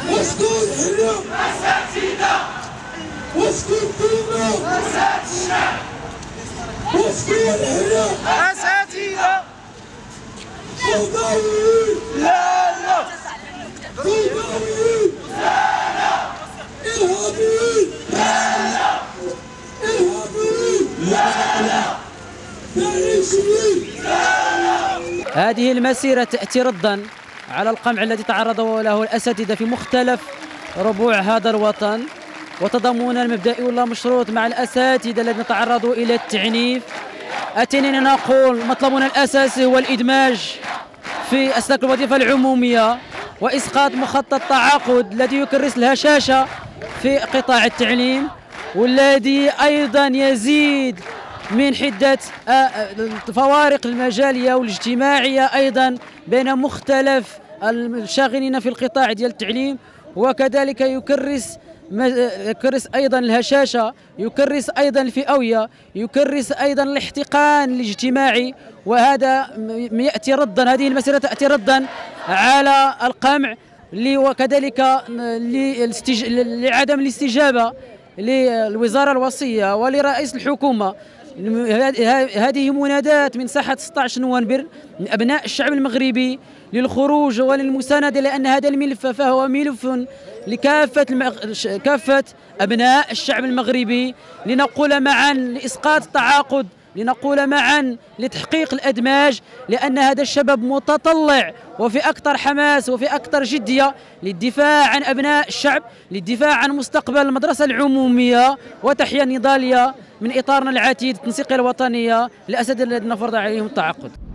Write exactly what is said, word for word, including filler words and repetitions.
وشكون حنا؟ أساتذة. وشكون كنا؟ أساتذة الشعب. وشكون حنا؟ أساتذة. فوضويين. لا لا. فوضويين. لا لا. إرهابيين. لا لا. إرهابيين. لا لا. داعشيين. لا لا. هذه المسيرة تأتي ردا على القمع الذي تعرض له الأساتذة في مختلف ربوع هذا الوطن، وتضامنا المبدئي والله مشروط مع الأساتذة الذين تعرضوا إلى التعنيف. أتينا نقول مطلبنا الأساسي هو الإدماج في أسلاك الوظيفة العمومية وإسقاط مخطط تعاقد الذي يكرس الهشاشة في قطاع التعليم، والذي أيضا يزيد من حدة الفوارق المجالية والاجتماعية أيضا بين مختلف الشاغلين في القطاع ديال التعليم، وكذلك يكرس يكرس أيضا الهشاشة، يكرس أيضا الفئوية، يكرس أيضا الاحتقان الاجتماعي. وهذا يأتي ردا، هذه المسيرة تأتي ردا على القمع وكذلك لعدم الاستجابة للوزارة الوصية ولرئيس الحكومة. هذه منادات من ساحة ستة عشر نوفمبر من أبناء الشعب المغربي للخروج وللمساندة، لأن هذا الملف فهو ملف لكافة المغ... كافة أبناء الشعب المغربي، لنقول معا لإسقاط التعاقد، لنقول معا لتحقيق الأدماج، لأن هذا الشباب متطلع وفي أكثر حماس وفي أكثر جدية للدفاع عن أبناء الشعب، للدفاع عن مستقبل المدرسة العمومية وتحيا النضالية من إطارنا العتيد التنسيقية الوطنية للأساتذة الذين فرض عليهم التعاقد.